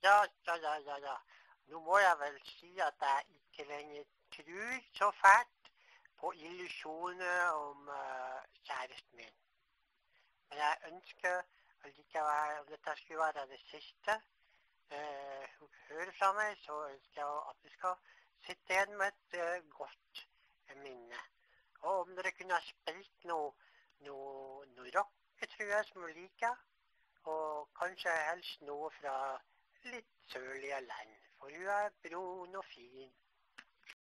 ja. Nå må jeg vel si at jeg ikke lenger tror så fælt på illusjoner om kjæresten min. Men jeg ønsker allikevel, om dette skulle være det siste hun hører fra meg, så ønsker jeg at vi skal sitte igjen med et godt minne. Og om dere kunne ha spilt noe rock, tror jeg, som hun liker, og kanskje helst noe fra litt sørlige land, for hun er brun og fin.